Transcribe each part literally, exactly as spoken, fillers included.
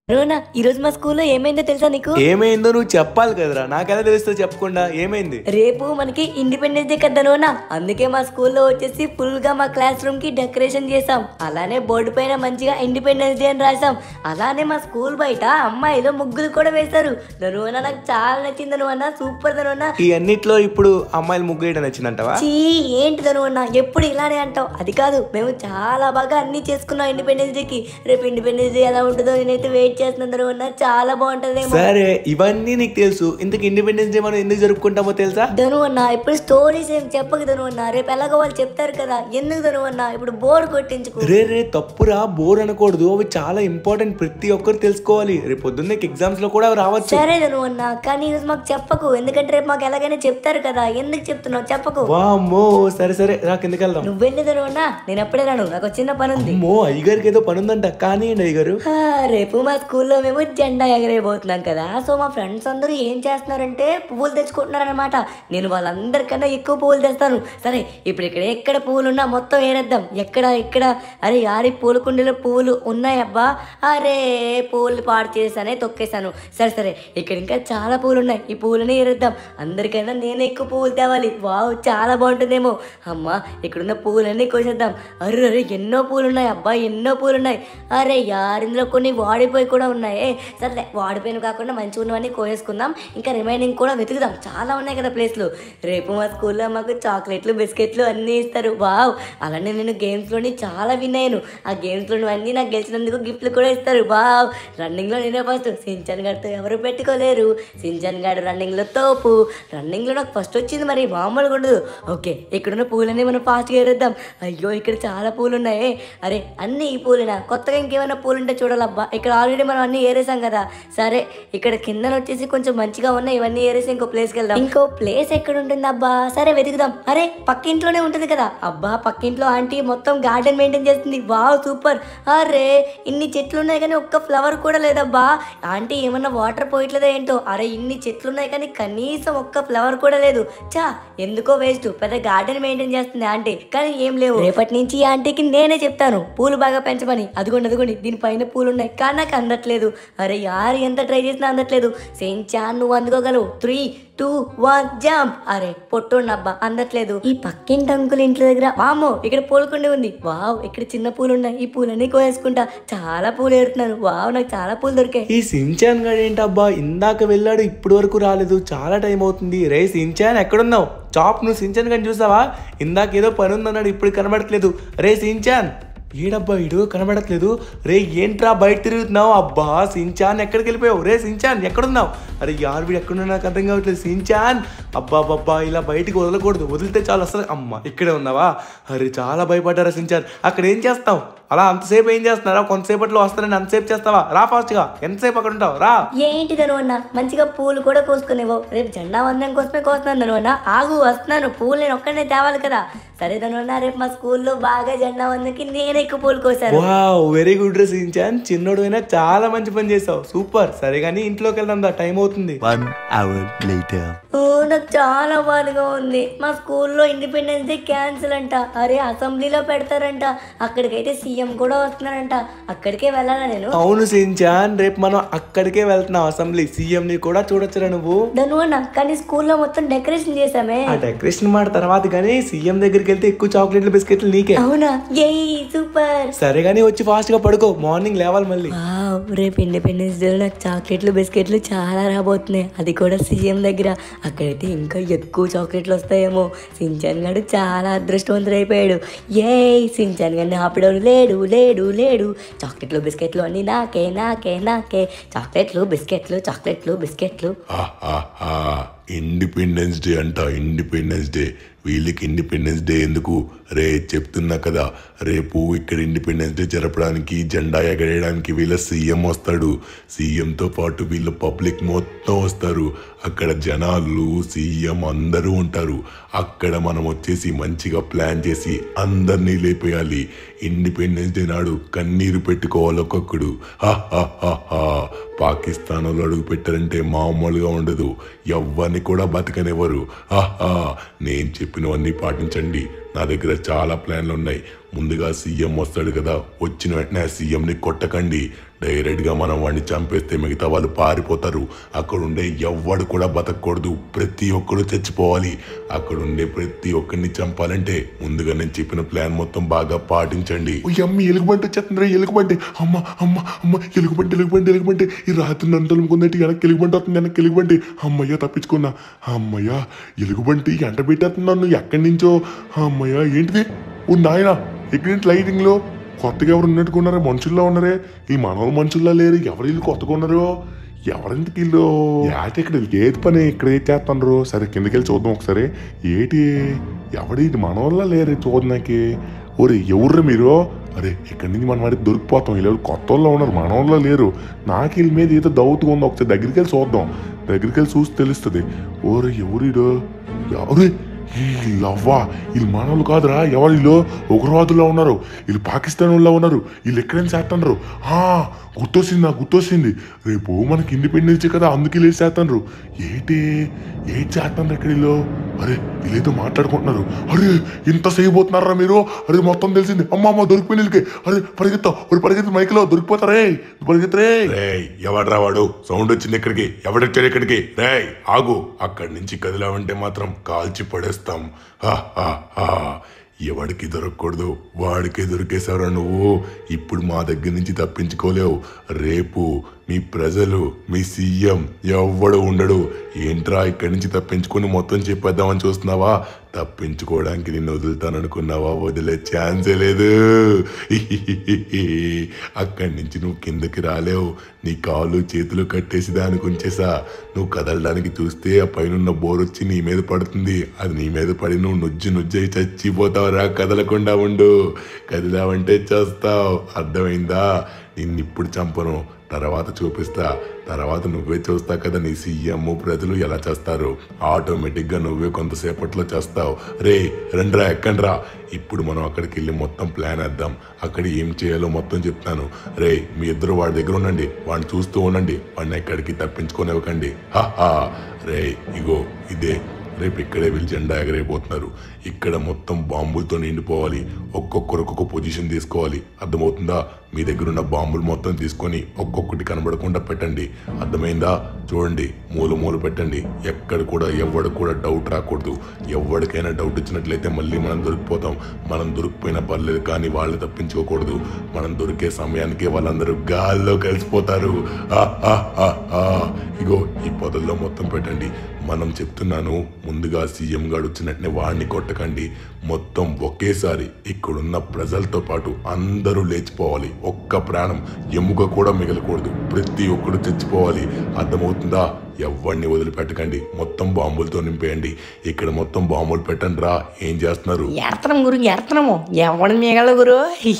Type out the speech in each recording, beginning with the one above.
రోనా ఈ రోజు మా స్కూల్లో ఏమైందో తెలుసా నీకు? ఏమైందో నువ్వు చెప్పాలి కదరా, నాకెలా తెలుస్తుంది చెప్పకుండా? ఏమైంది? రేపు మనకి ఇండిపెండెన్స్ డే కదా రోనా, అందుకే మా స్కూల్లో వచ్చేసి ఫుల్ గా మా క్లాస్ రూమ్ కి డెకరేషన్ చేసాం. అలానే బోర్డు పైన మంచిగా ఇండిపెండెన్స్ డే అని రాసాం. అలానే మా స్కూల్ బయట అమ్మాయిలు ముగ్గులు కూడా వేశారు. రోనా నాకు చాలా నచ్చింది రోనా, సూపర్ రోనా. ఈ అన్నిట్లో ఇప్పుడు అమ్మాయిలు ముగ్గు వేయడం నచ్చిందంటావా? చీ ఏంటి రోనా ఎప్పుడు ఇలానే అంటావు? అది కాదు, మేము చాలా బాగా అన్ని చేసుకున్నాం ఇండిపెండెన్స్ డే కి. రేపు ఇండిపెండెన్స్ డే ఎలా ఉంటుందో నేనైతే వెయిట్ చేస్తున్నారు, చాలా బాగుంటది. సరే ఇవన్నీ నీకు తెలుసు, ఇంతకు ఇండిపెండెన్స్ డే మనం ఎందుకు జరుపుకుంటామో తెలుసా? ధను అన్న ఇప్పుడు స్టోరీస్ ఏం చెప్పకు ధను అన్న, రేపు ఎలాగో వాళ్ళు చెప్తారు కదా. ఎందుకు ధను అన్న ఇప్పుడు బోర్ కొట్టించుకో. రే రే తప్పురా, బోర్ అనకూడదు, అవి చాలా ఇంపార్టెంట్, ప్రతి ఒక్కరు తెలుసుకోవాలి. రేపు పొద్దున్న ఎగ్జామ్స్ లో కూడా రావచ్చు. సరే ధను అన్న, కానీ ఈరోజు మాకు చెప్పకు, ఎందుకంటే రేపు మాకు ఎలాగైనా చెప్తారు కదా. ఎందుకు చెప్తున్నావు చెప్పకు. వామ్మో సరే సరే రా, కిందకి వెళ్దాం. నువ్వెళ్ళి ధను అన్న, నేను అప్పుడే రాను, నాకు చిన్న పని ఉంది. అమ్మో అయ్యగారికి ఏదో పని ఉందంట, కానీ అయ్యగారు రేపు మా స్కూల్లో మేము జెండా ఎగరేయబోతున్నాం కదా. సో మా ఫ్రెండ్స్ అందరూ ఏం చేస్తున్నారంటే పువ్వులు తెచ్చుకుంటున్నారు అనమాట. నేను వాళ్ళందరికన్నా ఎక్కువ పువ్వులు తెస్తాను. సరే ఇప్పుడు ఇక్కడ ఎక్కడ పువ్వులు ఉన్నా మొత్తం ఏరేద్దాం. ఎక్కడ ఇక్కడ అరే యారి పూల కుండీలో పువ్వులు ఉన్నాయబ్బా. అరే పువ్వులు పాడు చేసానే తొక్కేశాను. సరే సరే ఇక్కడ ఇంకా చాలా పువ్వులు ఉన్నాయి, ఈ పువ్వులని ఏరేద్దాం. అందరికైనా నేను ఎక్కువ పువ్వులు తేవాలి. వావ్ చాలా బాగుంటుందేమో. అమ్మ ఇక్కడున్న పువ్వులన్నీ కోసేద్దాం. అరే అరే ఎన్నో పువ్వులు ఉన్నాయి అబ్బా, ఎన్నో పువ్వులు ఉన్నాయి. అరే యార్ ఇందులో కొన్ని వాడిపోయి కూడా ఉన్నాయి. సరే వాడిపోయిన కాకుండా మంచిగా ఉన్నవన్నీ కోసేసుకుందాం. ఇంకా రిమైనింగ్ కూడా వెతుకుదాం, చాలా ఉన్నాయి కదా ప్లేస్లు. రేపు మా స్కూల్లో మాకు చాక్లెట్లు బిస్కెట్లు అన్నీ ఇస్తారు. వావ్ అలానే నేను గేమ్స్లోని చాలా విన్ అయ్యాను. ఆ గేమ్స్లోని అన్నీ నాకు గెలిచినందుకు గిఫ్ట్లు కూడా ఇస్తారు. వావ్ రన్నింగ్లో నేనే ఫస్ట్, సించాన్ గారితో ఎవరు పెట్టుకోలేరు. సించాన్ గారు రన్నింగ్లో తోపు, రన్నింగ్లో నాకు ఫస్ట్ వచ్చింది, మరి మామూలుగా ఉండదు. ఓకే ఇక్కడున్న పూలన్నీ మనం ఫాస్ట్గా ఏరేద్దాం. అయ్యో ఇక్కడ చాలా పూలు ఉన్నాయి. అరే అన్నీ ఈ పూలేనా? కొత్తగా ఇంకేమైనా పూలు ఉంటే చూడాలబ్బా. ఇక్కడ ఆల్రెడీ మనం అన్ని ఏరేసాం కదా. సరే ఇక్కడ కింద వచ్చేసి కొంచెం మంచిగా ఉన్నాయి, ఇవన్నీ ఏరేసి ఇంకో ప్లేస్కి వెళ్దాం. ఇంకో ప్లేస్ ఎక్కడ ఉంటుంది అబ్బా? సరే వెతుకుదాం. అరే పక్కింట్లోనే ఉంటుంది కదా. అబ్బా పక్కింట్లో ఆంటీ మొత్తం గార్డెన్ మెయింటైన్ చేస్తుంది. Wow super. అరే ఇన్ని చెట్లు ఉన్నాయి కానీ ఒక్క ఫ్లవర్ కూడా లేదబ్బా. ఆంటీ ఏమన్నా వాటర్ పోయట్లేదా ఏంటో. అరే ఇన్ని చెట్లు ఉన్నాయి కానీ కనీసం ఒక్క ఫ్లవర్ కూడా లేదు. చా ఎందుకో వేస్ట్. పెద్ద గార్డెన్ మెయింటైన్ చేస్తుంది ఆంటీ, కానీ ఏం లేవు. రేపటి నుంచి ఈ ఆంటీకి నేనే చెప్తాను పూలు బాగా పెంచమని. అదిగోండి అదిగోండి దీనిపైన పూలు ఉన్నాయి కానీ నాకు అందట్లేదు. అరే యారు ఎంత ట్రై చేసినా అందట్లేదు. సెంచాన్ నువ్వు అందుకోగలవు. Three two one jump. అరే పొట్టున్నబ్బా అందట్లేదు. ఈ పక్కింటి అంకుల్ ఇంటి దగ్గర వామో ఇక్కడ పూలకుండి ఉంది. వావ్ ఇక్కడ చిన్న పూలు ఉన్నాయి, ఈ పూలన్నీ కోసుకుంటా. చాలా పూలు ఏరుతున్నాను. వావ్ నాకు చాలా పూలు దొరికాయి. ఈ సించాన్ గడు ఏంటబ్బా ఇందాక వెళ్ళాడు ఇప్పుడు వరకు రాలేదు, చాలా టైం అవుతుంది. రే సించాన్ ఎక్కడున్నావు? చాప్ నువ్వు సించాన్ గని చూసావా? ఇందాక ఏదో పని ఉందన్నాడు, ఇప్పుడు కనబడట్లేదు. రే సించాన్ ఏడబ్బా ఇడు కనబడట్లేదు. రే ఏంట్రా బయట తిరుగుతున్నావు? అబ్బా సించాన్ ఎక్కడికి వెళ్ళిపోయావు? రే సించాన్ ఎక్కడున్నావు? అరే యార్ వీడు ఎక్కడున్నా నాకు అర్థం కావట్లేదు. సించాన్ అబ్బా అబ్బా ఇలా బయటికి వదలకూడదు, వదిలితే చాలు అసలు. అమ్మ ఇక్కడే ఉన్నావా? అరే చాలా భయపడ్డారా సించాన్. అక్కడ ఏం చేస్తావు? అలా అంతసేపు ఏం చేస్తున్నారా? కొంతసేపట్లో వస్తానని అంతసేపు చేస్తావా? రా ఫాస్ట్ గా, ఎంతసేపు అక్కడ ఉంటావు? రా. ఏంటి ధను అన్న మంచిగా పూలు కూడా కోసుకునేవో. రేపు జెండా వందనం కోసమే కోస్తున్నాను ధను అన్న. ఆగు వస్తున్నాను, పూలు నేను ఒక్కడనే తేవాలి కదా. సరే ధను అన్న రేపు మా స్కూల్లో బాగా జెండా వందనకి నేను ఎక్కువ పూలు కోసాను. వావ్ వెరీ గుడ్ రే సించాన్, చిన్నోడు అయినా చాలా మంచి పని చేసావు, సూపర్. సరే కానీ ఇంట్లోకి వెళ్దాం దా, టైం అవుతుంది. ఓ నాకు చాలా బాధగా ఉంది. మా స్కూల్లో ఇండిపెండెన్స్ డే క్యాన్సిల్ అంట. అరే అసెంబ్లీలో పెడతారంట, అక్కడికైతే సీఎం కూడా వస్తున్నారంట. అక్కడికే వెళ్ళాలా నేను? అవును సించాన్ రేపు మనం అక్కడికే వెళ్తున్నాం, అసెంబ్లీ. సీఎం ని కూడా చూడొచ్చురా నువ్వు. ధను అన్న కానీ స్కూల్లో మొత్తం డెకరేషన్ చేసామే. ఆ డెకరేషన్ మాట తర్వాత కానీ సీఎం దగ్గరికి వెళ్తే ఎక్కువ చాక్లెట్లు బిస్కెట్లు నీకే. అవునా? ఏయ్ సూపర్. సరే కానీ వచ్చి ఫాస్ట్ గా పడుకో, మార్నింగ్ లేవాలి మళ్ళీ. రేపు ఇండిపెండెన్స్ డే నాకు చాక్లెట్లు బిస్కెట్లు చాలా రాబోతున్నాయి, అది కూడా సీఎం దగ్గర. అక్కడైతే ఇంకా ఎక్కువ చాక్లెట్లు వస్తాయేమో. సించాన్ గారు చాలా అదృష్టవంతుడు అయిపోయాడు. ఏ సించాన్ గారిని ఆపడం లేడు లేడు లేడు. చాక్లెట్లు బిస్కెట్లు అన్ని నాకే నాకే నాకే. చాక్లెట్లు బిస్కెట్లు చాక్లెట్లు బిస్కెట్లు. ఇండిపెండెన్స్ డే అంట, ఇండిపెండెన్స్ డే. వీళ్ళకి ఇండిపెండెన్స్ డే ఎందుకు? రే చెప్తున్నా కదా, రేపు ఇక్కడ ఇండిపెండెన్స్ డే జరపడానికి జెండా ఎగరేయడానికి వీళ్ళ సీఎం వస్తాడు. సీఎంతో పాటు వీళ్ళ పబ్లిక్ మొత్తం వస్తారు. అక్కడ జనాలు సీఎం అందరూ ఉంటారు. అక్కడ మనం వచ్చేసి మంచిగా ప్లాన్ చేసి అందరినీ లేపేయాలి. ఇండిపెండెన్స్ డే నాడు కన్నీరు పెట్టుకోవాలి ఒక్కొక్కడు. పాకిస్తాన్ వాళ్ళు అడుగు పెట్టారంటే మామూలుగా ఉండదు, ఎవ్వరిని కూడా బతకనివ్వరు. నేను చెప్పినవన్నీ పాటించండి. నా దగ్గర చాలా ప్లాన్లు ఉన్నాయి. ముందుగా సీఎం వస్తాడు కదా, వచ్చిన వెంటనే సీఎంని కొట్టకండి, డైరెక్ట్గా మనం వాడిని చంపేస్తే మిగతా వాళ్ళు పారిపోతారు. అక్కడ ఉండే ఎవ్వడు కూడా బతకూడదు, ప్రతి ఒక్కడు చచ్చిపోవాలి. అక్కడ ఉండే ప్రతి ఒక్కరిని చంపాలంటే ముందుగా నేను చెప్పిన ప్లాన్ మొత్తం బాగా పాటించండి. అమ్మ ఎలుగుబంటి వచ్చేస్తుందిరా, ఎలుగుబంటి, అమ్మ అమ్మ అమ్మ ఎలుగుబంటి ఎలుగుబంటి ఎలుగుబంటి ఈ రాత్రి నన్ను తలుముకుందంటే వెనక్కి ఎలుగుబంటి వస్తుంది, వెనక్కి ఎలుగుబంటి. అమ్మయ్య తప్పించుకున్నా. అమ్మయ్య ఎలుగుబంటి ఎంట పెట్టేస్తున్నాను ఎక్కడి నుంచో. అమ్మయ్య ఏంటిది? ఓ నాయన ఎక్కడేంటి లైటింగ్ లో కొత్తగా ఎవరు ఉన్నట్టుకున్నారా? మనుషుల్లో ఉన్నారే, ఈ మనవ మనుషుల్లో లేరు. ఎవరు ఇల్లు కొత్తగా ఉన్నారు? ఎవరింటికి ఇల్లు ఏటి? ఇక్కడ ఏది పని ఇక్కడ ఏం చేస్తున్నారు? సరే కిందకి వెళ్ళి చూద్దాం ఒకసారి. ఏటి ఎవడి మనవల్లా లేరు చూడడానికి. ఓరే ఎవర్రా మీరు? అరే ఇక్కడి నుంచి మనం వాడికి దొరికిపోతాం. ఇలా కొత్త వాళ్ళు ఉన్నారు, మనవల్లో లేరు. నాకు వీళ్ళ మీద ఏదో దౌతుగా ఉందో ఒకసారి దగ్గరికి వెళ్ళి చూద్దాం. దగ్గరికి వెళ్ళి చూసి తెలుస్తుంది. ఓరే ఎవరు? ఎవరు వీళ్ళవ్వా? వీళ్ళు మానవులు కాదురా. ఎవరు వీళ్ళు? ఉగ్రవాదుల్లో ఉన్నారు, వీళ్ళు పాకిస్తాన్ వాళ్ళ ఉన్నారు, వీళ్ళు ఎక్కడైనా చేస్తున్నారు. గుర్తొచ్చింది, నాకు గుర్తొచ్చింది. రేపు మనకి ఇండిపెండెన్స్ కదా, అందుకే వీళ్ళు చేస్తున్నారు. ఏంటి ఏం చేస్తున్నారు ఇక్కడ వీళ్ళు? అరే వీళ్ళేదో మాట్లాడుకుంటున్నారు. అరే ఇంత చేయబోతున్నారా మీరు? అరే మొత్తం తెలిసింది. అమ్మ అమ్మ దొరికిపోయిన వీళ్ళకి. అరే పరిగెత్తావు, ఒక పరిగెత్తి మైక్లో దొరికిపోతారే, పరిగెత్తరే. రే ఎవడ్రా వాడు? సౌండ్ వచ్చింది ఇక్కడికి, ఎవడొచ్చాడు ఇక్కడికి? రే ఆగు, అక్కడి నుంచి కదిలావంటే మాత్రం కాల్చి పడేస్తాం. ఎవడికి దొరకకూడదు వాడికి దొరికేశారా నువ్వు? ఇప్పుడు మా దగ్గర నుంచి తప్పించుకోలేవు. రేపు మీ ప్రజలు, మీ సీఎం ఎవ్వడు ఉండడు. ఏంట్రా ఇక్కడి నుంచి తప్పించుకొని మొత్తం చెప్పేద్దామని చూస్తున్నావా? తప్పించుకోవడానికి నిన్ను వదులుతాననుకున్నావా? వదిలే ఛాన్సే లేదు. అక్కడి నుంచి నువ్వు కిందకి రాలేవు. నీ కాళ్ళు చేతులు కట్టేసి దానికి ఉంచేసా. నువ్వు కదలడానికి చూస్తే ఆ పైన బోర్ వచ్చి నీ మీద పడుతుంది. అది నీ మీద పడి నువ్వు నుజ్జు నుజ్జయి చచ్చిపోతావురా. కదలకుండా ఉండు, కదిలావంటే చేస్తావు. అర్థమైందా? నిన్ను ఇప్పుడు చంపను, తర్వాత చూపిస్తా. తర్వాత నువ్వే చూస్తా కదా నీ సీఎం ప్రజలు ఎలా చేస్తారు. ఆటోమేటిక్గా నువ్వే కొంతసేపట్లో చేస్తావు. రే రండ్రా, ఎక్కండ్రా. ఇప్పుడు మనం అక్కడికి వెళ్ళి మొత్తం ప్లాన్ వేద్దాం. అక్కడ ఏం చేయాలో మొత్తం చెప్తాను. రే మీ ఇద్దరు వాడి దగ్గర ఉండండి, వాడిని చూస్తూ ఉండండి, వాడిని ఎక్కడికి తప్పించుకోనివ్వకండి. హా రే ఇగో ఇదే రేపు ఇక్కడే వీళ్ళు జెండా ఎగరైపోతున్నారు. ఇక్కడ మొత్తం బాంబులతో నిండిపోవాలి. ఒక్కొక్కరు ఒక్కొక్క పొజిషన్ తీసుకోవాలి. అర్థమవుతుందా? మీ దగ్గర ఉన్న బాంబులు మొత్తం తీసుకొని ఒక్కొక్కటి కనబడకుండా పెట్టండి. అర్థమైందా? చూడండి, మూల మూల పెట్టండి. ఎక్కడ కూడా ఎవడు కూడా డౌట్ రాకూడదు. ఎవరికైనా డౌట్ వచ్చినట్లయితే మళ్ళీ మనం దొరికిపోతాం. మనం దొరికిపోయినా పర్లేదు, కానీ వాళ్ళు తప్పించుకోకూడదు. మనం దొరికే సమయానికి వాళ్ళందరూ గాల్లో కలిసిపోతారు. ఇగో ఈ పొదల్లో మొత్తం పెట్టండి. మనం చెప్తున్నాను, ముందుగా సీఎం గారు వచ్చినట్టునే వాడిని కొట్టకండి. మొత్తం ఒకేసారి ఇక్కడున్న ప్రజలతో పాటు అందరూ లేచిపోవాలి. ఒక్క ప్రాణం ఎముక కూడా మిగలకూడదు. ప్రతి ఒక్కడు చచ్చిపోవాలి. అర్థమవుతుందా? ఎవరిని వదిలిపెట్టకండి. మొత్తం బాంబులతో నింపేయండి. ఇక్కడ మొత్తం బాంబులు పెట్టండి రా. ఏం చేస్తున్నారు? ఎడతనం గురు, ఎడతనము. ఎవడు మిగల గురు?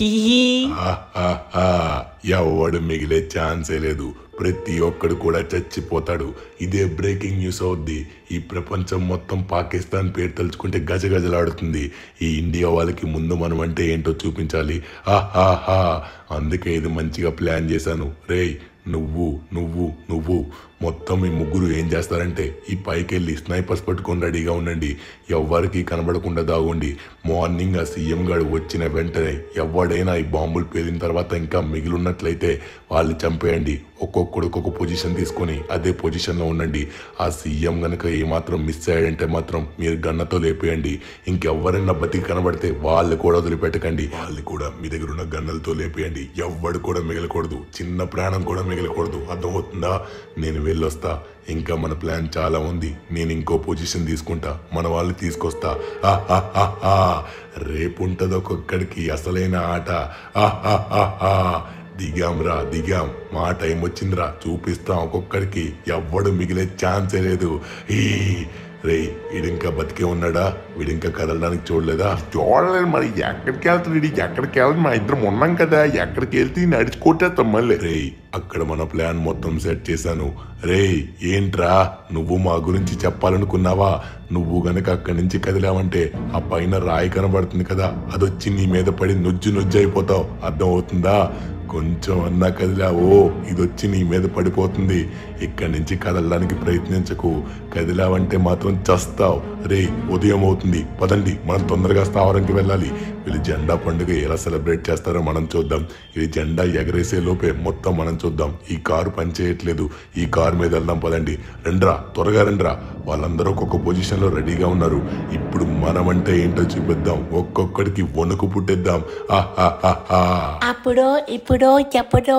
ఎవడు మిగిలే ఛాన్సే లేదు. ప్రతి ఒక్కడు కూడా చచ్చిపోతాడు. ఇదే బ్రేకింగ్ న్యూస్ అవుద్ది. ఈ ప్రపంచం మొత్తం పాకిస్తాన్ పేరు తలుచుకుంటే గజగజలాడుతుంది. ఈ ఇండియా వాళ్ళకి ముందు మనం అంటే ఏంటో చూపించాలి. ఆహాహా అందుకే ఇది మంచిగా ప్లాన్ చేశాను. రేయ్ నువ్వు నువ్వు నువ్వు మొత్తం ఈ ముగ్గురు ఏం చేస్తారంటే ఈ పైకి వెళ్ళి స్నైపర్స్ పట్టుకొని రెడీగా ఉండండి. ఎవ్వరికి కనబడకుండా దాగండి. మార్నింగ్ ఆ సీఎం గారు వచ్చిన వెంటనే ఎవడైనా ఈ బాంబులు పేలిన తర్వాత ఇంకా మిగిలిన్నట్లయితే వాళ్ళు చంపేయండి. ఒక్కొక్కడు ఒక్కొక్క పొజిషన్ తీసుకొని అదే పొజిషన్లో ఉండండి. ఆ సీఎం కనుక ఏమాత్రం మిస్ అయ్యాడంటే మాత్రం మీరు గన్నతో లేపేయండి. ఇంకెవరైనా బతికి కనబడితే వాళ్ళు కూడా వదిలిపెట్టకండి. వాళ్ళు కూడా మీ దగ్గర ఉన్న గన్నలతో లేపేయండి. ఎవ్వడు కూడా మిగలకూడదు. చిన్న ప్రాణం కూడా మిగలకూడదు. అర్థమవుతుందా? నేను వెళ్ళొస్తా. ఇంకా మన ప్లాన్ చాలా ఉంది. నేను ఇంకో పొజిషన్ తీసుకుంటా, మన వాళ్ళు తీసుకొస్తా. రేపు ఉంటుంది ఒక్కొక్కడికి అసలైన ఆట. దిగాం రా, దిగాం. మా టైం వచ్చిందిరా, చూపిస్తాం ఒక్కొక్కడికి. ఎవ్వడు మిగిలే ఛాన్సే లేదు. ఈ రే వీడింకా బతికే ఉన్నాడా? వీడింకా కదలడానికి చూడలేదా? చూడలేదు. మరి ఎక్కడికి వెళ్తాడు? ఎక్కడికి వెళ్ళదు? మా ఇద్దరం ఉన్నాం కదా, ఎక్కడికి వెళ్తే నడిచి కొట్టేస్తాం మళ్ళీ. రే అక్కడ మన ప్లాన్ మొత్తం సెట్ చేశాను. రే ఏంట్రా నువ్వు మా గురించి చెప్పాలనుకున్నావా? నువ్వు గనక అక్కడి నుంచి కదిలావంటే ఆ పైన రాయి కనబడుతుంది కదా, అదొచ్చి నీ మీద పడి నుజ్జు నుజ్జు అయిపోతావు. అర్థం అవుతుందా? కొంచెం అన్నా కదిలావో ఇదొచ్చి నీ మీద పడిపోతుంది. ఇక్కడి నుంచి కదలడానికి ప్రయత్నించకు. కదిలావంటే మాత్రం చస్తావు. రే ఉదయం అవుతుంది, పదండి మనం తొందరగా స్థావరంకి వెళ్ళాలి. వీళ్ళు జెండా పండుగ ఎలా సెలబ్రేట్ చేస్తారో మనం చూద్దాం. ఇది జెండా ఎగరేసే లోపే మొత్తం మనం చూద్దాం. ఈ కారు పనిచేయట్లేదు, ఈ కారు మీద వెళ్దాం పదండి. రండ్రా, త్వరగా రండ్రా. వాళ్ళందరూ ఒక్కొక్క పొజిషన్ లో రెడీగా ఉన్నారు. ఇప్పుడు మనం అంటే ఏంటో చూపిద్దాం, ఒక్కొక్కడికి వణుకు పుట్టిద్దాం. అప్పుడు ఇప్పుడు ఎప్పుడో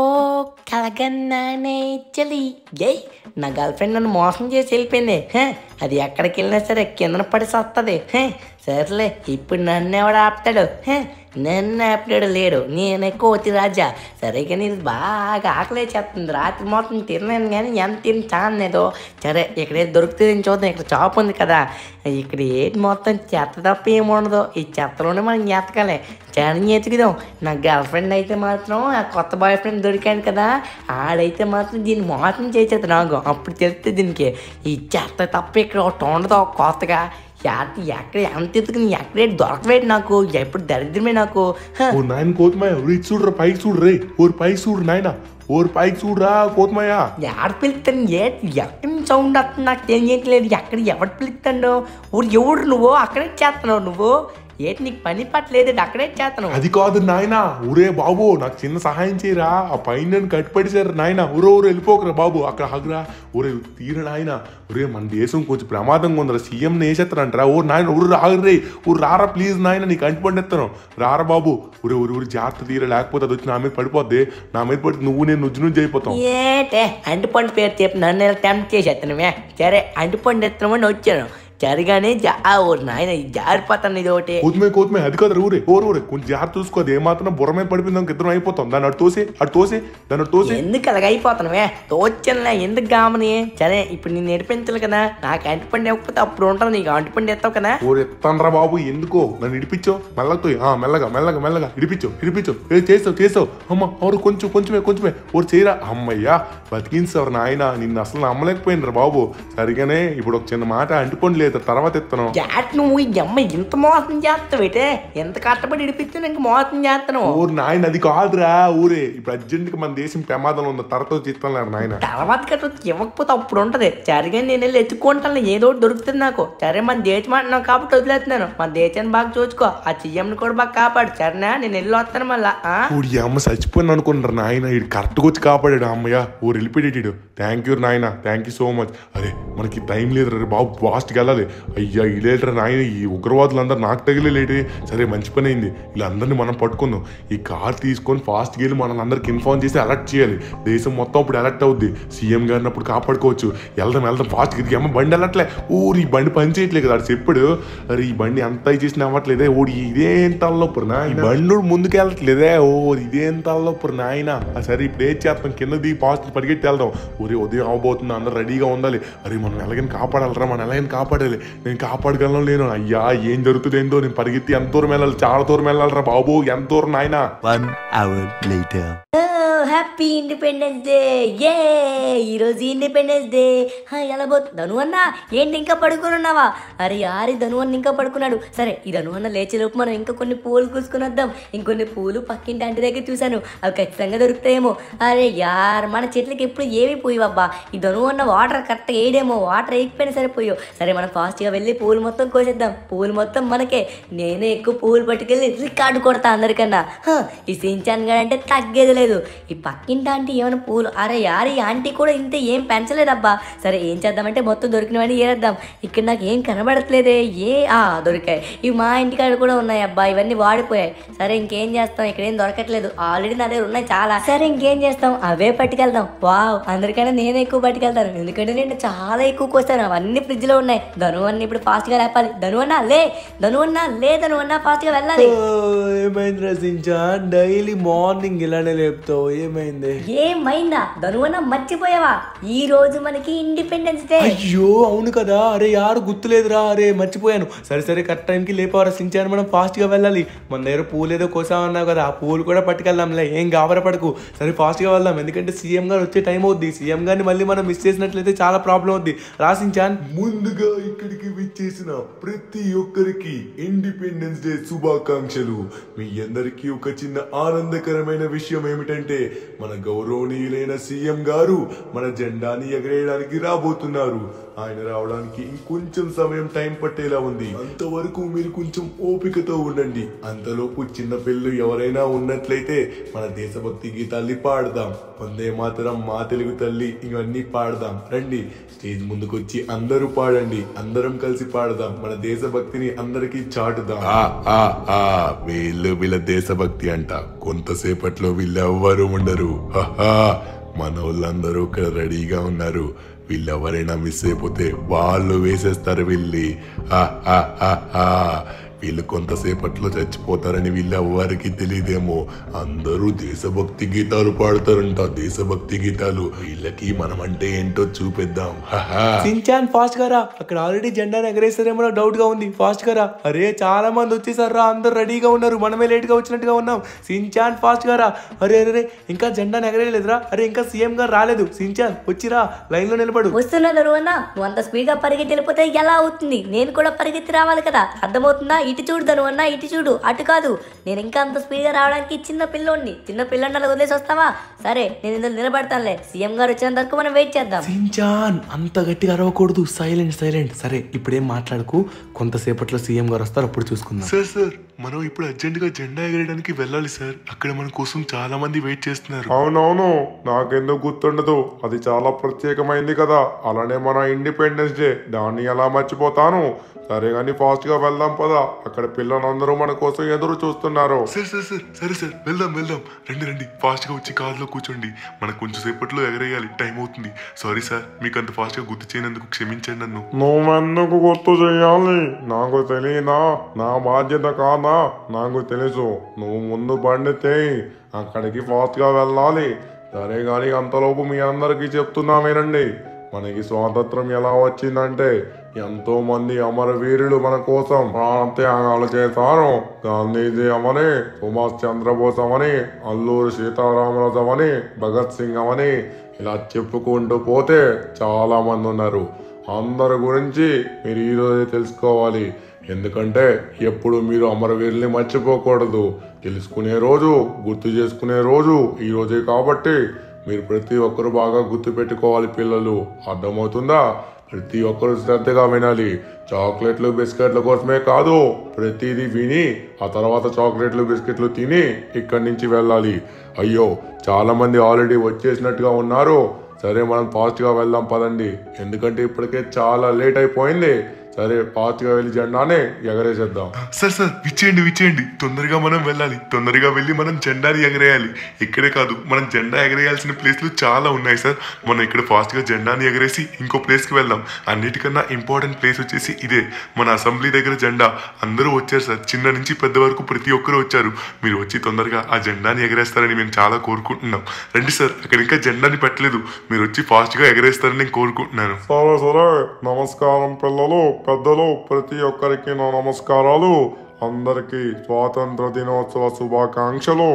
కలగన్నానే చలి ఏయ్ నా గర్ల్ ఫ్రెండ్ నన్ను మోసం చేసి వెళ్ళిపోయింది. అది ఎక్కడికి వెళ్ళినా సరే కిందన పడి వస్తుంది. సర్లే ఇప్పుడు నన్ను ఎవడు ఆపుతాడు? నన్ను ఆపినాడు లేడు, నేనే కోతి రాజా. సరిగా నేను బాగా ఆకలే చేస్తుంది, రాత్రి మొత్తం తినలేను కానీ ఎంత తిని చాలేదో. సరే ఇక్కడ ఏది దొరుకుతుంది చూద్దాం. ఇక్కడ షాప్ ఉంది కదా, ఇక్కడ ఏంటి మొత్తం చెత్త తప్ప ఏముండదు. ఈ చెత్తలోనే మనం ఎత్తకాలి, చాలా ఎతుకుదాం. నా గర్ల్ ఫ్రెండ్ అయితే మాత్రం ఆ కొత్త బాయ్ ఫ్రెండ్ దొరికాను కదా, ఆడైతే మాత్రం దీన్ని మోసం చేసేది నాకు. అప్పుడు తెలుస్తుంది దీనికి ఈ చెత్త తప్ప ఇక్కడ ఒకటి ఉండదు కొత్తగా. ఎక్కడ ఎంత ఎత్తుకుని ఎక్కడే దొరకవేటి నాకు, ఎప్పుడు దరిద్రమే నాకు. ఓ నాయన కోతమయ్య, రీ చూడరా పైకి చూడరే, ఓరు పైకి చూడు నాయన, ఓరు పైకి చూడరా కోతమయ్య. ఎక్కడ పిలుస్తాను, ఏ ఎక్కడి సౌండ్ వస్తుంది నాకు తెలియట్లేదు. ఎక్కడ ఎవరు పిలుస్తాడు? ఊరు ఎవడు నువ్వు? అక్కడే చేస్తున్నావు నువ్వు? ఏంటి నీకు పని పట్టలేదు, అక్కడే చేస్తాను. అది కాదు నాయన, ఊరే బాబు నాకు చిన్న సహాయం చేయరా, ఆ పైన నన్ను కట్టిపడిసారు నాయన. ఊరో ఊరు వెళ్ళిపోకరా బాబు, అక్కడ హగ్రా ఊరే తీర నాయన. ఊరే మన దేశం కొంచెం ప్రమాదంగా ఉందిరా, సీఎం వేసేస్తారంటరా. ఓ నాయన ఊరు రాగరే, ఊరు రారా ప్లీజ్ నాయన, నీకు కంటిపడిస్తాను రారా బాబు. ఊరే ఊరి ఊరి జాగ్రత్త తీర, లేకపోతే అది వచ్చి నా మీద పడిపోద్ది. నా మీద పడి నువ్వు నేను నుజ్జు నుంచి అయిపోతాం. ఏటే అంటిపండు పేరు చెప్పి నన్ను టెంప్ట్ చేసేస్తాను. సరే అంటిపండు ఎత్తామని వచ్చాను, జరగానే ఊరు నాయన జారిపోతాను. ఇది ఒకటి కోతమే కోతమే, అది కాదు ఊరే ఓరు ఊరే కొంచెం జాగ్రత్త చూసుకో. అది ఏమాత్రం బుర్ర మీద పడిపోయింది ఇద్దరం అయిపోతాం. దాన్ని అటు తోసి అటు తోసి దాన్ని అటు తోసి. ఎందుకు అలాగ అయిపోతానువే, తోచనులే ఎందుకు గామని. సరే ఇప్పుడు నేను నడిపించాలి కదా, నాకు అంటిపండు ఇవ్వకపోతే అప్పుడు ఉంటాను, నీకు అంటిపండు ఎత్తావు కదా. ఊరు ఎత్తానరా బాబు, ఎందుకో నన్ను ఇడిపించో మెల్లతో మెల్లగా మెల్లగా మెల్లగా ఇడిపించో ఇడిపించో. ఏ చేస్తావు చేస్తావు అమ్మ, ఎవరు కొంచెం కొంచెమే కొంచెమే ఊరు చేయరా. అమ్మయ్యా బతికించారు నాయన, నిన్ను అసలు నమ్మలేకపోయినరా బాబు. సరిగానే ఇప్పుడు ఒక చిన్న మాట, అంటిపండు లేదు తర్వాత ఎత్తాను. జాట్ నువ్వు ఈ అమ్మ ఇంత మోసం చేస్తావేటే, ఎంత కష్టపడి ఇడిపిస్తున్నా ఇంక మోసం చేస్తాను. ఊరు నాయన అది కాదురా ఊరే, ఇప్పుడు అర్జెంట్ గా మన దేశం ప్రమాదంలో ఉంది, తర్వాత చిత్తాను నాయన. తర్వాత కట్ట ఇవ్వకపోతే అప్పుడు ఉంటది. సరిగా నేను వెళ్ళి ఎత్తుకుంటాను, ఏదో ఒకటి దొరుకుతుంది నాకు. సరే మన దేశం అంటున్నావు కాబట్టి వదిలేస్తున్నాను, మన దేశాన్ని బాగా చూసుకో, ఆ సీఎంని కూడా బాగా కాపాడు. సరేనా నేను వెళ్ళి వస్తాను మళ్ళా. ఊడి అమ్మ చచ్చిపోయిన అనుకుంటారు నాయన, ఇటు కరెక్ట్గా వచ్చి కాపాడాడు. అమ్మయ్య ఊరు వెళ్ళిపోయాడు. థ్యాంక్ యూ నాయన, థ్యాంక్ యూ సో మచ్. అరే మనకి టైం లేదు రే బాబు, ఫాస్ట్కి వెళ్ళాలి. అయ్యా ఇలేటరా నాయన, ఈ ఉగ్రవాదులు అందరూ నాకు తగిలేలేటి. సరే మంచి పని అయింది, వీళ్ళందరినీ మనం పట్టుకుందాం. ఈ కార్ తీసుకొని ఫాస్ట్కి వెళ్ళి మనల్ని అందరికి ఇన్ఫార్మ్ చేసి అలర్ట్ చేయాలి. దేశం మొత్తం అప్పుడు అలర్ట్ అవుద్ది, సీఎం గారిని అప్పుడు కాపాడుకోవచ్చు. వెళ్దాం వెళ్దాం ఫాస్ట్కి. ఇది అమ్మ బండి వెళ్ళట్లే, ఊరు ఈ బండి పని చేయట్లేదు కదా. అది చెప్పాడు, అరే ఈ బండి అంతా చేసిన అవ్వట్లేదే. ఓడి ఇదేం తలనొప్పుడు నా, ఈ బండి ముందుకు వెళ్ళట్లేదే. ఓ ఇదేం తలనొప్పుడు నాయన. సరే ఇప్పుడు ఏం చేస్తాం, కింద దిగి ఫాస్ట్ పరిగెట్టి వెళ్దాం. ఊరే ఉదయం అవబోతుంది, అందరూ రెడీగా ఉండాలి. అరే మనం ఎలాగైనా కాపాడాలరా, మనం ఎలాగైనా కాపాడాలి. నేను కాపాడగలను లేను. అయ్యా ఏం జరుగుతుంది ఏందో, నేను పరిగెత్తి ఎంత దూరం వెళ్ళాలి, చాలా దూరం వెళ్ళాలరా బాబు, ఎంత దూరం నాయన. Happy independence day. ఏ ఈరోజు ఇండిపెండెన్స్ డే. ఎలా పోతుంది ధను అన్న? ఏంటి ఇంకా పడుకుని ఉన్నావా? అరే యారి ధను అన్న ఇంకా పడుకున్నాడు. సరే ఈ ధను అన్న లేచేలోపు మనం ఇంకా కొన్ని పూలు కూసుకుని వద్దాం. ఇంకొన్ని పూలు పక్కింటి అంటి దగ్గర చూశాను, అవి ఖచ్చితంగా దొరుకుతాయేమో. అరే యార్ మన చెట్లకి ఎప్పుడు ఏమి పోయివబ్బా. ఈ ధను అన్న వాటర్ కరెక్ట్గా వేయడేమో, వాటర్ వేయకపోయినా సరిపోయో. సరే మనం ఫాస్ట్గా వెళ్ళి పూలు మొత్తం కోసేద్దాం. పూలు మొత్తం మనకే. నేనే ఎక్కువ పూలు పట్టుకెళ్ళి రికార్డు కొడతా అందరికన్నా. ఈ సించాన్ గారు అంటే తగ్గేది లేదు. ఈ పక్కింటి ఆంటీ ఏమైనా పూలు, అరే యారి ఆంటీ కూడా ఇంతే ఏం పెంచలేదబ్బా. సరే ఏం చేద్దామంటే మొత్తం దొరికినవన్నీ ఏరేద్దాం. ఇక్కడ నాకు ఏం కనబడట్లేదే. ఏ ఆ దొరికాయి, ఇవి మా ఇంటికాడ కూడా ఉన్నాయి అబ్బా, ఇవన్నీ వాడిపోయాయి. సరే ఇంకేం చేస్తాం, ఇక్కడ ఏం దొరకట్లేదు, ఆల్రెడీ నా దగ్గర ఉన్నాయి చాలా. సరే ఇంకేం చేస్తాం, అవే పట్టుకెళ్దాం. వావ్ అందరికైనా నేను ఎక్కువ పట్టుకెళ్తాను, ఎందుకంటే నేను చాలా ఎక్కువ కోస్తాను. అవన్నీ ఫ్రిడ్జ్ లో ఉన్నాయి. ధను అన్న ఇప్పుడు ఫాస్ట్ గా లేపాలి. ధను అన్న లే, ధను అన్న లే, ధను అన్న ఫాస్ట్ గా వెళ్ళాలి. ఏమైంది సించాన్, డైలీ మార్నింగ్ ఇలానే లేపుతావు, ఏమైంది? ఏమైందా ధనువన్న మర్చిపోయావా? ఈ రోజు మనకి ఇండిపెండెన్స్ డే. అయ్యో అవును కదా, అరే యారు గుర్తులేదురా, అరే మర్చిపోయాను. సరే సరే కరెక్ట్ టైంకి లేపవరా సించాన్, మనం ఫాస్ట్ గా వెళ్ళాలి. మన దగ్గర పూలు ఏదో కోసామన్నావు కదా, ఆ పూలు కూడా పట్టుకెళ్దాంలే, ఏం గాబర పడకు. సరే ఫాస్ట్ గా వెళ్దాం, ఎందుకంటే సీఎం గారు వచ్చే టైం అవుద్ది. సీఎం గారిని మళ్ళీ మనం మిస్ చేసినట్లయితే చాలా ప్రాబ్లం అవుద్ది. రా సించాన్. ముందుగా ఇక్కడికి విచ్చేసిన ప్రతి ఒక్కరికి ఇండిపెండెన్స్ డే శుభాకాంక్షలు. మీ అందరికీ ఒక చిన్న ఆనందకరమైన విషయం ఏమిటంటే మన గౌరవనీయులైన సీఎం గారు మన జెండాని ఎగరేయడానికి రాబోతున్నారు. ఆయన రావడానికి ఇంకొంచెం సమయం టైం పట్టేలా ఉంది. అంతవరకు మీరు కొంచెం ఓపికతో ఉండండి. అంతలోపు చిన్న పిల్లలు ఎవరైనా ఉన్నట్లయితే మన దేశభక్తి గీతాల్ని పాడదాం. వందే మాతరం, మా తెలుగు తల్లి, ఇవన్నీ పాడదాం. రండి, స్టేజ్ ముందుకొచ్చి అందరూ పాడండి. అందరం కలిసి పాడదాం. మన దేశభక్తిని అందరికీ చాటుదాం. వీళ్ళు వీళ్ళ దేశభక్తి అంట. కొంతసేపట్లో వీళ్ళెవ్వరూ ఉండరు. మన వాళ్ళందరూ ఇక్కడ రెడీగా ఉన్నారు. వీళ్ళెవరైనా మిస్ అయిపోతే వాళ్ళు వేసేస్తారు. వీళ్ళి వీళ్ళు కొంతసేపట్లో చచ్చిపోతారని వీళ్ళెవ్వరికి తెలియదేమో. అందరూ దేశభక్తి గీతాలు పాడతారంట. దేశభక్తి గీతాలు. వీళ్ళకి మనం అంటే ఏంటో చూపిద్దాం. సించాన్ ఫాస్ట్ గారా, అక్కడ ఆల్రెడీ జెండాను ఎగరేస్తారేమో నాకు డౌట్ గా ఉంది. ఫాస్ట్ గారా, అరే చాలా మంది వచ్చేసారా, అందరు రెడీగా ఉన్నారు. మనమే లేట్ గా వచ్చినట్టుగా ఉన్నాం. సించాన్ ఫాస్ట్ గారా, అరే అరే ఇంకా జెండాను ఎగరేయలేదురా. అరే ఇంకా సీఎం గారు రాలేదు. సించాన్ వచ్చిరా, లైన్ లో నిలబడు. వస్తున్నారు అన్న. నువ్వు అంత స్పీడ్ గా పరిగెత్తి వెళ్ళిపోతే ఎలా అవుతుంది? నేను కూడా పరిగెత్తి రావాలి కదా, అర్థమవుతుందా? ఇటు చూడు ధను అన్న, ఇటు చూడు, అటు కాదు. నేను ఇంకా అంత స్పీడ్ గా రావడానికి చిన్న పిల్లోడిని. చిన్న పిల్లని అలా వదిలేసి వస్తావా? సరే, నేను ఇందులో నిలబడతానులే. సీఎం గారు వచ్చేంత వరకు మనం వెయిట్ చేద్దాం. సించాన్ అంత గట్టిగా అరవకూడదు. Silent silent. సరే ఇప్పుడేం మాట్లాడుకు. కొంతసేపట్లో సీఎం గారు వస్తారు, అప్పుడు చూసుకుందాం. సార్ సార్ మనం ఇప్పుడు అర్జెంట్ గా జెండా ఎగరేయడానికి వెళ్ళాలి సార్. అక్కడ మన కోసం చాలా మంది వెయిట్ చేస్తున్నారు. అవునవును, నాకెందుకు గుర్తుండదు. అది చాలా ప్రత్యేకమైంది కదా. అలానే మన ఇండిపెండెన్స్ డే, దాన్ని ఎలా మర్చిపోతాను. సరే కానీ ఫాస్ట్ గా వెళ్దాం పదా. అక్కడ పిల్లలందరూ మన కోసం ఎదురు చూస్తున్నారు. సార్ సార్ సార్ సరే సార్ వెళ్దాం వెళ్దాం. రండి రండి, ఫాస్ట్ గా వచ్చి కార్లో కూర్చోండి. మనకు కొంచెం సేపట్లో ఎగరేయాలి, టైం అవుతుంది. సారీ సార్, మీకు అంత ఫాస్ట్ గా గుర్తు చేయనందుకు క్షమించండి నన్ను. నువ్వెందుకు గుర్తు చేయాలి? నాకు తెలియదా? నా బాధ్యత కాదా? నాకు తెలుసు. నువ్వు ముందు బండితే అక్కడికి ఫాస్ట్ గా వెళ్ళాలి. సరే కానీ అంతలోపు మీ అందరికీ చెప్తున్నా వినండి. మనకి స్వాతంత్రం ఎలా వచ్చిందంటే ఎంతో మంది అమరవీరులు మన కోసం ప్రాణత్యాగాలు చేశారు. గాంధీజీ అవని, సుభాష్ చంద్రబోస్ అవని, అల్లూరి సీతారామరాజు అవని, భగత్ సింగ్ అవని, ఇలా చెప్పుకుంటూ పోతే చాలా మంది ఉన్నారు. అందరి గురించి మీరు ఈరోజే తెలుసుకోవాలి. ఎందుకంటే ఎప్పుడు మీరు అమరవీరుల్ని మర్చిపోకూడదు. తెలుసుకునే రోజు, గుర్తు చేసుకునే రోజు ఈ రోజే. కాబట్టి మీరు ప్రతి ఒక్కరు బాగా గుర్తు పెట్టుకోవాలి పిల్లలు. అర్థమవుతుందా? ప్రతి ఒక్కరు శ్రద్ధగా వినాలి. చాక్లెట్లు బిస్కెట్ల కోసమే కాదు, ప్రతిదీ విని ఆ తర్వాత చాక్లెట్లు బిస్కెట్లు తిని ఇక్కడి నుంచి వెళ్ళాలి. అయ్యో చాలా మంది ఆల్రెడీ వచ్చేసినట్టుగా ఉన్నారు. సరే మనం ఫాస్ట్గా వెళ్దాం పదండి. ఎందుకంటే ఇప్పటికే చాలా లేట్ అయిపోయింది. సరే ఫాస్ట్ గా వెళ్ళి జెండానే ఎగరేసేద్దాం. Sir sir విచ్చేయండి విచ్చేయండి. తొందరగా మనం వెళ్ళాలి. తొందరగా వెళ్ళి మనం జెండాని ఎగరేయాలి. ఇక్కడే కాదు, మనం జెండా ఎగరేయాల్సిన ప్లేస్లు చాలా ఉన్నాయి సార్. మనం ఇక్కడ ఫాస్ట్ గా జెండాని ఎగరేసి ఇంకో ప్లేస్ కి వెళ్దాం. అన్నిటికన్నా ఇంపార్టెంట్ ప్లేస్ వచ్చేసి ఇదే, మన అసెంబ్లీ దగ్గర జెండా. అందరూ వచ్చారు సార్, చిన్న నుంచి పెద్ద వరకు ప్రతి ఒక్కరు వచ్చారు. మీరు వచ్చి తొందరగా ఆ జెండాని ఎగరేస్తారని మేము చాలా కోరుకుంటున్నాం. రండి సార్, అక్కడ ఇంకా జెండాని పెట్టలేదు. మీరు వచ్చి ఫాస్ట్ గా ఎగరేస్తారని నేను కోరుకుంటున్నాను. సరే సరే, నమస్కారం పిల్లలు, పెద్దలు, ప్రతి ఒక్కరికి నా నమస్కారాలు. అందరికి స్వాతంత్ర దినోత్సవ శుభాకాంక్షలు.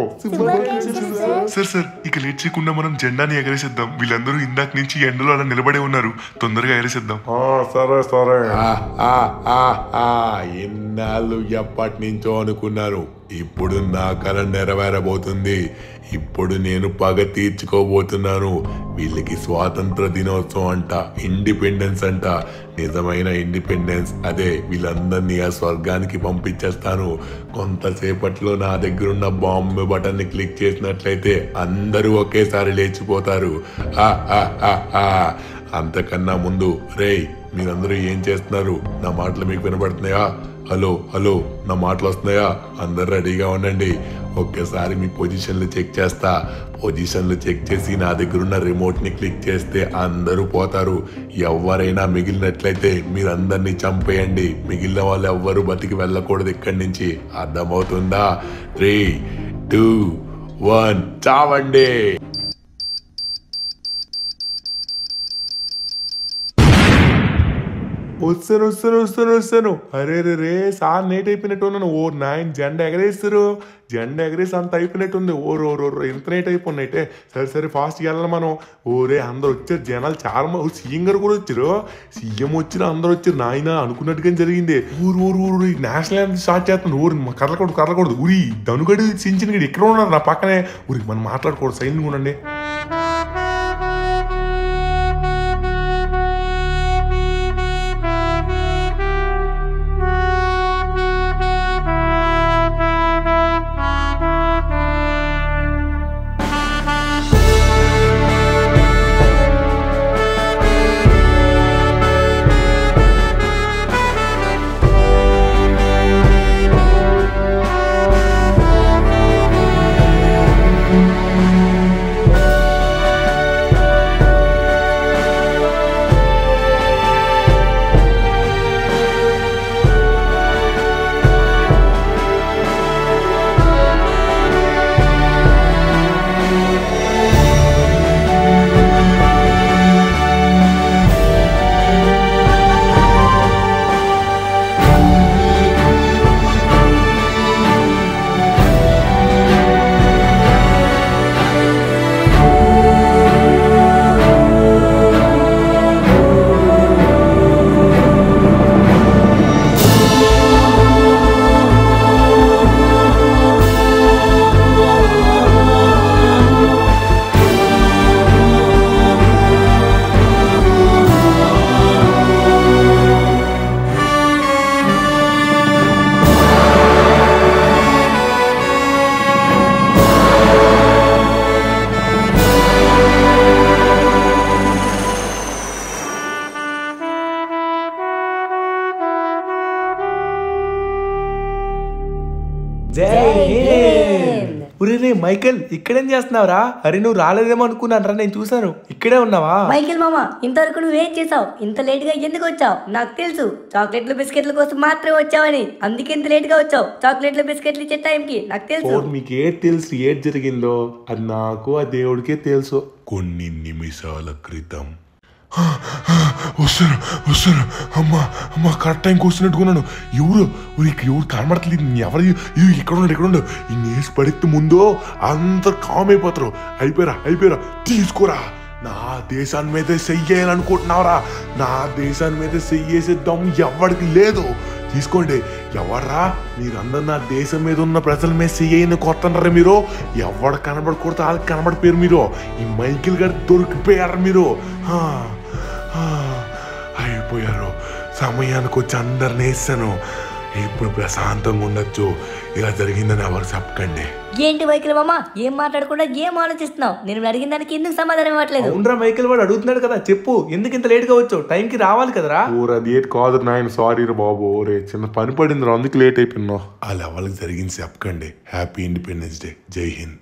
సార్ సార్ ఇక లేట్ చేయకుండా మనం జెండాని ఎగరేసేద్దాం. వీళ్ళందరూ ఇందాక నుంచి ఎండలో అలా నిలబడే ఉన్నారు. తొందరగా ఎగరేసేద్దాం. సరే సరే. ఎన్నాళ్ళు ఎప్పటి నుంచో అనుకున్నారు. ఇప్పుడు నా కల నెరవేరబోతుంది. ఇప్పుడు నేను పగ తీర్చుకోబోతున్నాను. వీళ్ళకి స్వాతంత్ర దినోత్సవం అంట, ఇండిపెండెన్స్ అంట. నిజమైన ఇండిపెండెన్స్ అదే. వీళ్ళందరినీ ఆ స్వర్గానికి పంపించేస్తాను. కొంతసేపట్లో నా దగ్గరున్న బాంబు బటన్ ని క్లిక్ చేసినట్లయితే అందరూ ఒకేసారి లేచిపోతారు. అంతకన్నా ముందు రేయ్, మీరందరూ ఏం చేస్తున్నారు? నా మాటలు మీకు వినబడుతున్నాయా? హలో హలో, నా మాటలు వస్తున్నాయా? అందరు రెడీగా ఉండండి. ఒక్కసారి మీ పొజిషన్లు చెక్ చేస్తా. పొజిషన్లు చెక్ చేసి నా దగ్గర ఉన్న రిమోట్ ని క్లిక్ చేస్తే అందరూ పోతారు. ఎవరైనా మిగిలినట్లయితే మీరందరినీ చంపేయండి. మిగిలిన వాళ్ళు ఎవ్వరూ బతికి వెళ్ళకూడదు ఇక్కడి నుంచి. అర్థమవుతుందా? త్రీ టూ వన్ చావండి. వస్తాను వస్తాను వస్తాను వస్తాను అరే రే రే సార్ లేట్ అయిపోయినట్టు ఉన్నాను. ఓ నాయన జెండా ఎగరేస్తారు, జెండా ఎగరేసి అంత అయిపోయినట్టుంది. ఓ రో రో రో ఎంత లేట్ అయిపోయినట్టే. సరే సరే ఫాస్ట్గా వెళ్ళాలి మనం. ఓరే అందరు వచ్చారు జనాలు చాలా మంది. సీఎం గారు కూడా వచ్చారు, సీఎం వచ్చిన అందరు వచ్చారు. నాయన అనుకున్నట్టుగా జరిగింది. ఊరు ఊరు ఊరు నేషనల్ యాంథమ్ స్టార్ట్ చేస్తున్నాడు. ఊరు కదలకూడదు కదలకూడదు. ఊరి ధనుగడి సించిన గడి ఎక్కడ ఉన్నారు నా పక్కనే. ఊరికి మనం మాట్లాడకూడదు, సైలెంట్గా ఉండండి. రే మైకేల్ ఇక్కడేం చేస్తున్నావురా? అరే నువ్వు రాలేదేమో అనుకున్నాను, నేను చూసాను ఇక్కడే ఉన్నావా? మైకేల్ మామ ఇంతవరకు నువ్వేం చేసావు? ఇంత లేట్ గా ఎందుకు వచ్చావు? నాకు తెలుసు చాక్లెట్లు బిస్కెట్ల కోసం మాత్రమే వచ్చావని, అందుకే ఇంత లేట్ గా వచ్చావు. చాక్లెట్లు బిస్కెట్లు ఇచ్చే టైంకి నాకు తెలుసు. మీకు ఏది తెలుసు ఏది జరిగిందో? అది నాకు ఆ దేవుడికే తెలుసు. కొన్ని నిమిషాల క్రితం వస్తాను వస్తాను అమ్మా అమ్మా కరెక్ట్ టైంకి వస్తున్నట్టుకున్నాను. ఎవరు ఎవరు కనబడట్లేదు. ఎవరు ఇక్కడ ఉన్నాడు ఇక్కడ ఉన్నాడు. ఈ నేసి పడితే ముందో అందరు కామ్ అయిపోతారు. అయిపోయారా అయిపోయారా తీసుకోరా. నా దేశాన్ని మీద చెయ్యాలనుకుంటున్నావురా? నా దేశాన్ని మీద చెయ్యేసే దమ్ము ఎవరికి లేదు. తీసుకోండి. ఎవర్రా మీరందరు నా దేశం మీద ఉన్న ప్రజల మీద చెయ్యని కొత్తన్నారా మీరు? ఎవరు కనబడకూడదు వాళ్ళకి కనబడిపోయారు మీరు. ఈ మైకిల్ గారు దొరికిపోయారు మీరు. అయిపోయారు. సమయానికి వచ్చి అందరిని వేస్తాను. ఇప్పుడు ప్రశాంతంగా ఉండొచ్చు. ఇలా జరిగిందని ఎవరు చెప్పకండి. ఏంటి మైకిల్ మామ ఏం మాట్లాడకుండా ఏం ఆలోచిస్తున్నావు? నేను అడిగిన దానికి ఎందుకు సమాధానం ఇవ్వట్లేదు? అవునరా మైకిల్ వాడు అడుగుతున్నాడు కదా, చెప్పు ఎందుకు ఇంత లేట్ గా వచ్చావు? టైంకి రావాలి కదరా. ఊరు అది ఏటి కాదు నాయన, సారీ రా బాబు. రే చిన్న పని పడింది రా, అందుకు లేట్ అయిపోయినా. ఆ లెవెల్కి జరిగింది చెప్పకండి. Happy independence day. జై హింద్.